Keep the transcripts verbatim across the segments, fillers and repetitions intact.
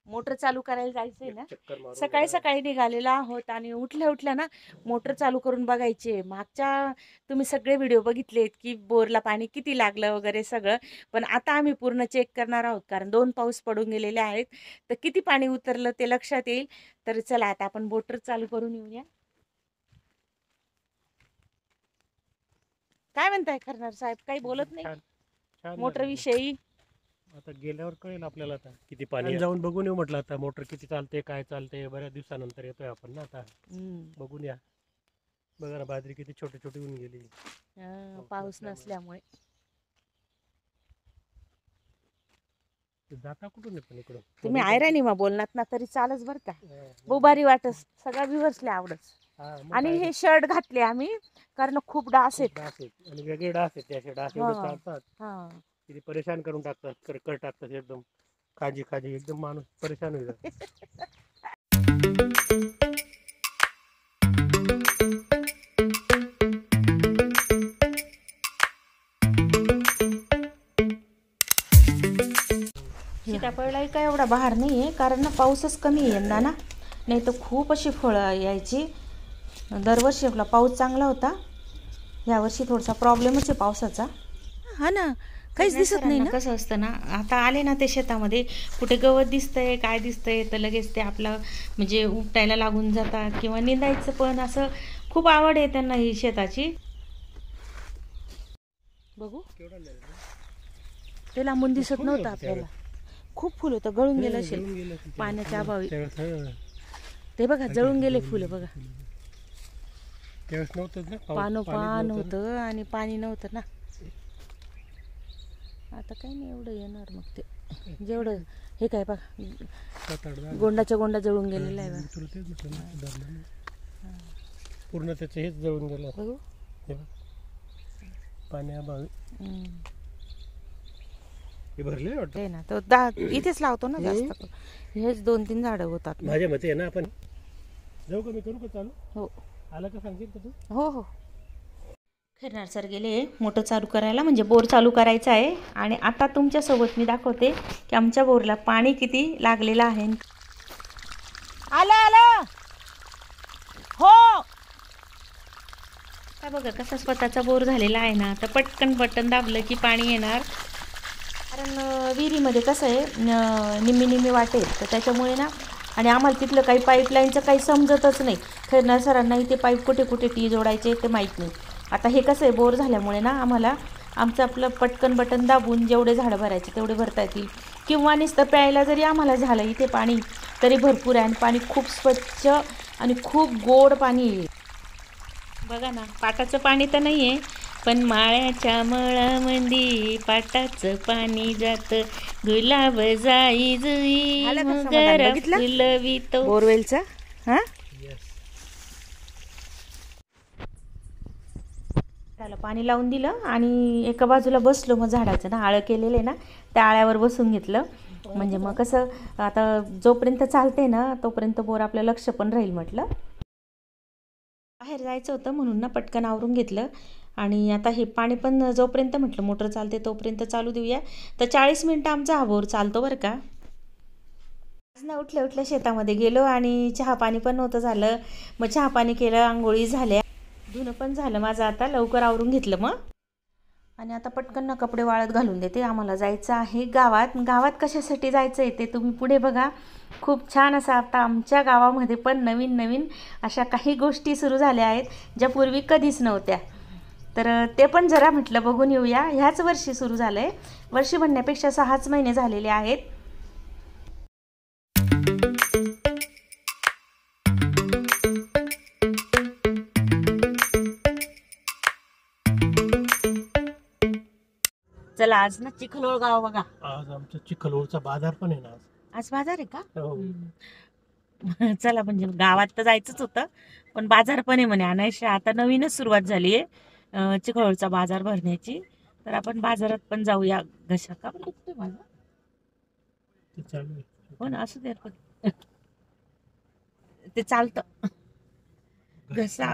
Motor चालू करायला जायचंय ना, सकाळी सकाळी निघालेलो आहोत आणि उठल्या उठल्या ना मोटर चालू करून बघायचे. मागच्या तुम्ही सगळे व्हिडिओ बघितलेत की बोरला पाणी किती लागलं वगैरे सगळं, पण आता आम्ही पूर्ण चेक करणार आहोत कारण दोन पाऊस पडून गेलेले आहेत, तर किती पाणी उतरलं ते लक्षात येईल. तर चला आता आपण मोटर चालू करून येऊया. काय म्हणताय खरणार साहेब, काही बोलत नाही मोटर विषयी? आता गेल्यावर कळेल आपल्याला आता किती पाणी, जाऊन बघून येऊ म्हटलं. आता मोटर किती चालते, काय चालते, बऱ्याच दिवसानंतर येतोय आपण ना, आता बघून या. बघा ना बाजरी किती छोटी छोटी होऊन गेली पाऊस नसल्यामुळे. जाता कुठून पण इकडं तुम्ही आयराणी मा बोलणार ना तरी चालच बर का, बोबारी वाटस सगळा विवसले आवडच. आणि हे शर्ट घातले आम्ही कारण खूप डास आहेत आणि वेगळे डास आहेत. त्या डास एवढे चालतात किती परेशान करून टाकतात, कर टाकतात एकदम खाजी खाजी, एकदम माणूस परेशान होईल. सीताफळाही काय एवढा बहार नाही आहे कारण ना पाऊसच कमी आहे यंदा ना, नाही तर खूप अशी फळं यायची. दरवर्षी आपला पाऊस चांगला होता, यावर्षी थोडासा प्रॉब्लेमच आहे पावसाचा. हा ना, काहीच दिसत नाही ना. कसं असतं ना, आता आले ना ते शेतामध्ये कुठे गवत दिसतंय काय दिसतंय तर लगेच ते आपलं म्हणजे उपटायला लागून जातात किंवा निंदायचं पण असं खूप आवड आहे त्यांना ही शेताची. बघू ते लांबून दिसत नव्हतं आपल्याला, खूप फुल होतं, गळून गेलं असेल पाण्याच्या अभावी. ते बघा जळून गेले फुलं बघा, पानो पान होतं आणि पाणी नव्हतं ना. आता काही नाही एवढं येणार मग ते जेवढं. हे काय बघा गोंडाच्या गोंडा जळून गेलेला आहे पूर्ण, त्याचं हेच जळून गेलं बघू पाण्याअभावी. हे भरले वाटतं ना, तर दा इथेच लावतो ना जास्त, हेच दोन तीन झाडं होतात माझ्या मते ना. आपण जाऊ का, मी करू का चालू? हो आला का सांगशील का तू? हो हो. खैरनार सर गेले मोटर चालू करायला, म्हणजे बोर चालू करायचा आहे. आणि आता तुमच्यासोबत मी दाखवते की आमच्या बोरला पाणी किती लागलेलं आहे. आलं आलं हो. काय बघा कसा स्वतःचा बोर झालेला आहे ना, तर पटकन बटन दाबलं की पाणी येणार. कारण विहिरीमध्ये कसं आहे निम्मी निम्मी वाटेल, तर त्याच्यामुळे ना, आणि आम्हाला तिथलं काही पाईपलाईनचं काही समजतच नाही. खैरनार सरांनाही ते पाईप कुठे कुठे टी जोडायचे ते माहीत नाही. आता हे कसं आहे बोर झाल्यामुळे ना आम्हाला आमचं आपलं पटकन बटन दाबून जेवढे झाडं भरायचे तेवढे भरता येतील, किंवा नुसतं प्यायला जरी आम्हाला झालं इथे पाणी तरी भरपूर आहे. आणि पाणी खूप स्वच्छ आणि खूप गोड पाणी आहे. बघा ना, पाटाचं पाणी तर नाही आहे, पण माळ्याच्या मळामंदी पाटाचं पाणी जात, गुलाब जाई जुई मोगरा फुलवितो. बोरवेलचा हा त्याला पाणी लावून दिलं आणि एका बाजूला बसलो. मग झाडाचं ना आळं केलेलं आहे ना, त्या आळ्यावर बसून घेतलं. म्हणजे मग कसं आता जोपर्यंत चालते ना तोपर्यंत बोर आपलं लक्ष पण राहील. म्हटलं बाहेर जायचं होतं म्हणून ना पटकन आवरून घेतलं. आणि आता हे पाणी पण जोपर्यंत म्हटलं मोटर चालते तोपर्यंत चालू देऊया. तर चाळीस मिनटं आमचा हा बोर चालतो बरं का. आज ना उठल्या उठल्या शेतामध्ये गेलो आणि चहा पाणी पण नव्हतं झालं. मग चहा पाणी केलं, आंघोळी झाल्या, धुणं पण झालं माझं. आता लवकर आवरून घेतलं मग. आणि आता पटकन ना कपडे वाळत घालून देते. आम्हाला जायचं आहे गावात. गावात कशासाठी जायचं आहे ते तुम्ही पुढे बघा. खूप छान असं आता आमच्या गावामध्ये पण नवीन नवीन अशा काही गोष्टी सुरू झाल्या आहेत ज्या पूर्वी कधीच नव्हत्या. तर ते पण जरा म्हटलं बघून येऊया. ह्याच वर्षी सुरू झालं आहे, वर्षी म्हणण्यापेक्षा सहाच महिने झालेले आहेत. चला आज ना चिखलोळ गाव बघा. आज आमचा चिखलोळचा बाजार पण आहे ना. आज आज बाजार आहे का? चला, म्हणजे गावात तर जायचंच होतं पण बाजार पण आहे म्हणे आणायची. आता नवीनच सुरुवात झाली आहे चिखलोळचा बाजार भरण्याची. तर आपण बाजारात पण जाऊया. घशा का दुखतोय माझा? हो ना, असू दे पण ते चालतं. घसा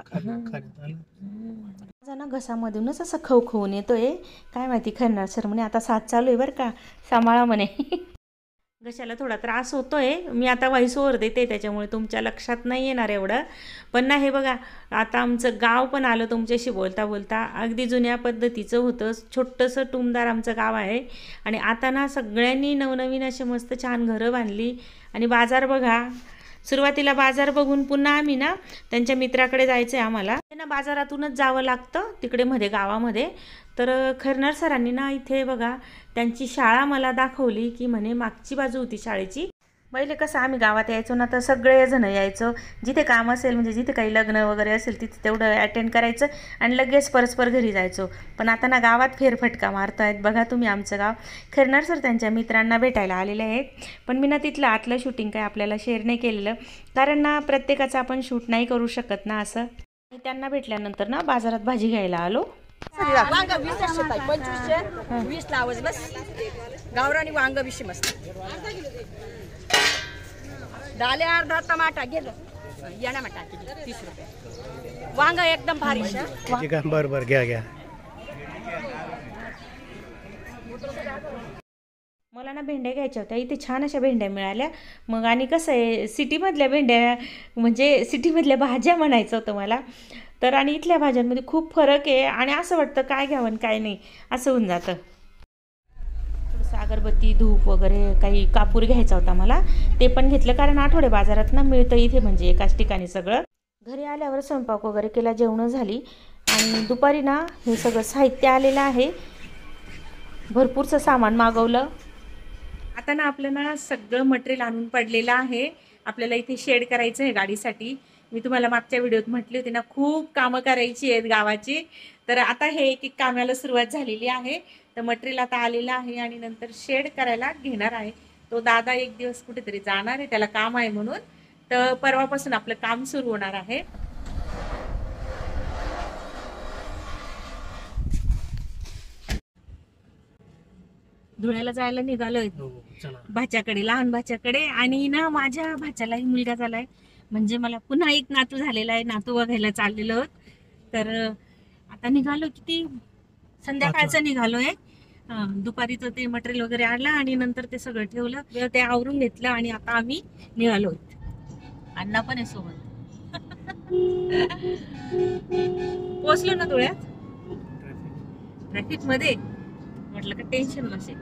माझा ना घसामधूनच असं खवखवून येतोय. काय माहिती. खैरनार सर म्हणे आता साथ चालू आहे बरं का, सांभाळा म्हणे. घशाला थोडा त्रास होतोय. मी आता व्हॉइस ओव्हर देते त्याच्यामुळे तुमच्या लक्षात नाही येणार एवढं. पण ना हे बघा, आता आमचं गाव पण आलं तुमच्याशी बोलता बोलता. अगदी जुन्या पद्धतीचं होतं, छोटंसं टुमदार आमचं गाव आहे. आणि आता ना सगळ्यांनी नवनवीन असे मस्त छान घरं बांधली. आणि बाजार बघा, सुरुवातीला बाजार बघून पुन्हा आम्ही ना त्यांच्या मित्राकडे जायचं आहे आम्हाला. त्यांना बाजारातूनच जावं लागतं तिकडे मध्ये गावामध्ये. तर खैरनार सरांनी ना इथे बघा त्यांची शाळा मला दाखवली, की म्हणे मागची बाजू होती शाळेची. पहिले कसं आम्ही गावात यायचो ना तर सगळेजण यायचो, जिथे काम असेल म्हणजे जिथे काही लग्न वगैरे असेल तिथे तेवढं अटेंड करायचं आणि लगेच परस्पर घरी जायचो. पण आता ना गावात फेरफटका मारतो आहेत. बघा तुम्ही आमचं गाव. खैरनार सर त्यांच्या मित्रांना भेटायला आलेले आहेत. पण मी ना तिथलं आतलं शूटिंग काय आपल्याला शेअर नाही केलेलं, कारण ना प्रत्येकाचं आपण शूट नाही करू शकत ना असं. त्यांना भेटल्यानंतर ना बाजारात भाजी घ्यायला आलो. वांग वीस पंचवीसशे वीस लावायचे बस. गावरानी वांग वीस मस्त. डाले अर्धा टमाटा गेलं येणा मटा तीस रुपये. वांग एकदम भारी. बरं बरं घ्या घ्या. मला ना भेंड्या घ्यायच्या होत्या. इथे छान अशा भेंड्या मिळाल्या. मग आणि कसं आहे, सिटीमधल्या भेंड्या म्हणजे सिटीमधल्या भाज्या म्हणायचं होतं मला. तर आणि इथल्या भाज्यांमध्ये खूप फरक आहे आणि असं वाटतं काय घ्यावं आणि काय नाही असं होऊन जातं. थोडंसं अगरबत्ती धूप वगैरे काही कापूर घ्यायचा होता मला, ते पण घेतलं कारण आठवडे बाजारात ना मिळतं इथे म्हणजे एकाच ठिकाणी सगळं. घरी आल्यावर स्वयंपाक वगैरे केला, जेवणं झाली आणि दुपारी ना हे सगळं साहित्य आलेलं आहे. भरपूरचं सामान मागवलं. आता ना आपलं ना सगळं मटेरियल आणून पडलेलं आहे. आपल्याला इथे शेड करायचं आहे गाडीसाठी. मी तुम्हाला मागच्या व्हिडिओत म्हटली होती ना खूप कामं करायची आहेत गावाची. तर आता हे एक एक कामाला सुरुवात झालेली आहे. तर मटेरियल आता आलेलं आहे आणि नंतर शेड करायला घेणार आहे. तो दादा एक दिवस कुठेतरी जाणार आहे, त्याला काम आहे म्हणून. तर परवापासून आपलं काम सुरू होणार आहे. धुळ्याला जायला निघालोय भाच्याकडे, लहान भाच्याकडे. आणि ना माझ्या भाच्यालाही मुलगा झालाय, म्हणजे मला पुन्हा एक नातू झालेला आहे. नातू बघायला चाललेलो आहोत. तर आता निघालो, किती संध्याकाळचं निघालोय. दुपारीचं ते मटेरियल वगैरे आणलं आणि नंतर ते सगळं ठेवलं, ते आवरून घेतलं आणि आता आम्ही निघालो. अण्णा पण आहे सोबत. पोचलो ना धुळ्यात. ट्रॅफिक मध्ये म्हटलं का टेन्शन नसेल.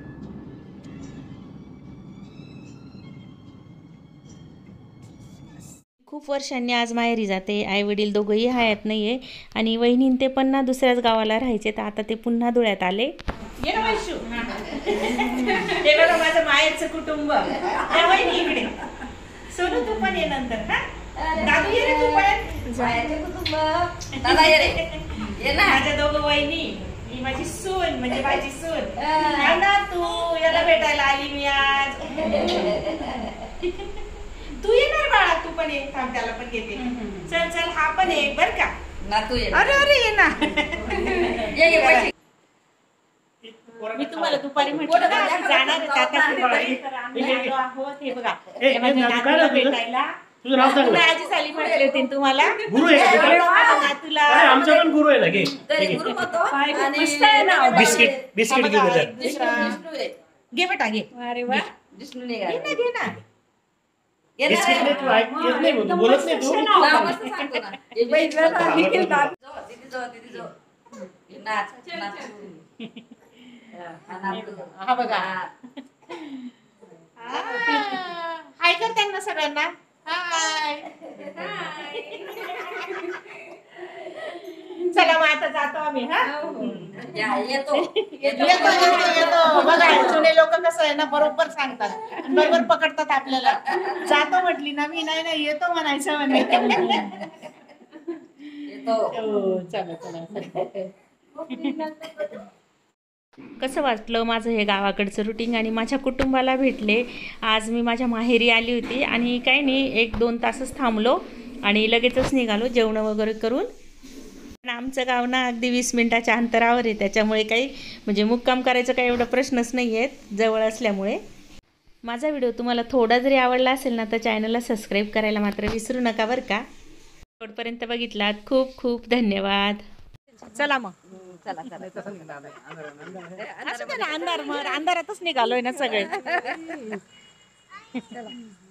खूप वर्षांनी आज माहेरी जाते. आई वडील दोघंही हयात नाहीये आणि वहिनीन ते पण ना दुसऱ्याच गावाला राहायचे, तर आता ते पुन्हा धुळ्यात आले. ये ना वैशू, हे बघा माझं माहेरचं कुटुंब. या वहिनी इकडे. सोनू तू पण ये नंतर. हा दादू ये रे तू पण. माहेरचे कुटुंब दादा ये रे. ये ना. माझ्या दोघं वहिनी, ही माझी सून म्हणजे माझी सून. ना तू याला भेटायला आली मी आज. तू येणार बाळा, तू पण ये. थांब त्याला पण घेते. चल चल हा पण ये बर का. नातू ये. अरे अरे ये ना. ये ये पैसे. मी तुम्हाला दुपारी म्हटलं ना आम्ही जाणार आहे तात्याकडे, तर आम्ही आलो आहोत. हे बघा ए, माझ्या ए, नातूला तुझं? भेटायला. तुझं नाव सांग ना. आजी साली म्हटले होते तुम्हाला. गुरु आहे का? माझ्या नातूला अरे आमचा पण गुरु आहे ना. घे तरी घे. गुरु होतो आणि मस्त आहे ना. बिस्किट बिस्किट घेऊन ये. विष्णू विष्णू आहे. घे बेटा घे. अरे वा, विष्णू घे निघाला. ना घे ना. बिस्किट नाही तू ऐक येत नाही म्हणून बोलत नाही तू. नाव मस्त सांगतो ना. हे बघितलं ना, निखिल नाच. जो, दीदी जो, दीदी जो. हे नाच, नाच. हा, नाच. हा बघा. हाय कर त्यांना सगळ्यांना. हाय. चला मग आता जातो आम्ही. हा या, येतो. येतो येतो येतो. बघा जुने लोक कसं आहे ना बरोबर सांगतात, बरोबर पकडतात आपल्याला. जातो म्हटली ना मी, नाही नाही येतो म्हणायचं म्हणे. येतो. हो चला चला. कसं वाटलं माझं हे गावाकडचं रुटीन आणि माझ्या कुटुंबाला भेटले. आज मी माझ्या माहेरी आली होती आणि काही नाही एक दोन तासच थांबलो आणि लगेचच निघालो जेवण वगैरे करून. आमचं गाव ना अगदी वीस मिनिटाच्या अंतरावर आहे, त्याच्यामुळे काही म्हणजे मुक्काम करायचं काही एवढा प्रश्नच नाही आहेत जवळ असल्यामुळे. माझा व्हिडिओ तुम्हाला थोडा जरी आवडला असेल ना तर चॅनलला सबस्क्राईब करायला मात्र विसरू नका बरं का. शेवटपर्यंत बघितलात खूप खूप धन्यवाद. चला मग चला चला. असं ना अंधार, मग अंधारातच निघालोय ना सगळे. चला